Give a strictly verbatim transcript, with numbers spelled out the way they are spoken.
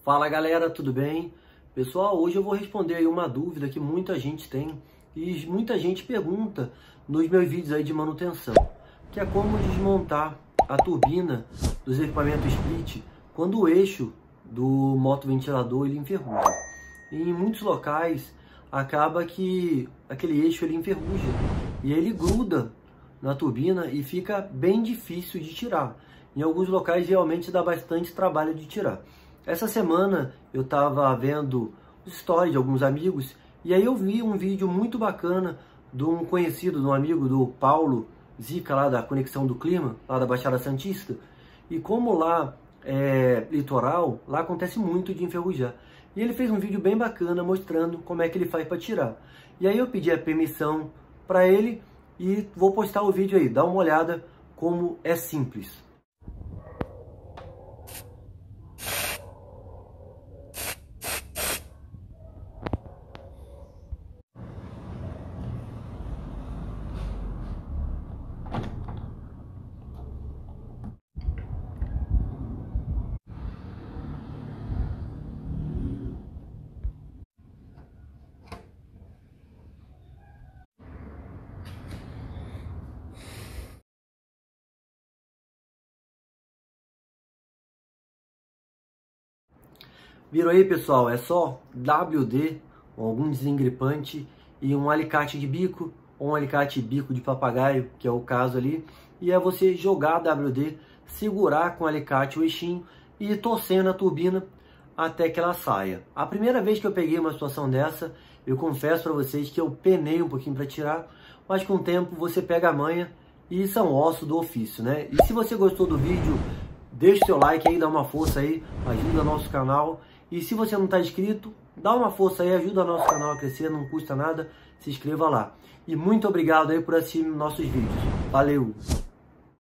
Fala galera, tudo bem? Pessoal, hoje eu vou responder aí uma dúvida que muita gente tem e muita gente pergunta nos meus vídeos aí de manutenção, que é como desmontar a turbina dos equipamentos split quando o eixo do motoventilador ele enferruja. E em muitos locais acaba que aquele eixo ele enferruja e ele gruda na turbina e fica bem difícil de tirar. Em alguns locais realmente dá bastante trabalho de tirar. Essa semana eu estava vendo os stories de alguns amigos e aí eu vi um vídeo muito bacana de um conhecido, de um amigo do Paulo Zica, lá da Conexão do Clima, lá da Baixada Santista. E como lá é litoral, lá acontece muito de enferrujar. E ele fez um vídeo bem bacana mostrando como é que ele faz para tirar. E aí eu pedi a permissão para ele e vou postar o vídeo aí, dá uma olhada como é simples. Viram aí, pessoal? É só W D, algum desengripante e um alicate de bico, ou um alicate bico de papagaio, que é o caso ali. E é você jogar a W D, segurar com o alicate o eixinho e ir torcendo a turbina até que ela saia. A primeira vez que eu peguei uma situação dessa, eu confesso para vocês que eu penei um pouquinho para tirar, mas com o tempo você pega a manha e são ossos do ofício, né? E se você gostou do vídeo, deixa o seu like aí, dá uma força aí, ajuda o nosso canal. E se você não está inscrito, dá uma força aí, ajuda o nosso canal a crescer, não custa nada, se inscreva lá. E muito obrigado aí por assistir nossos vídeos. Valeu!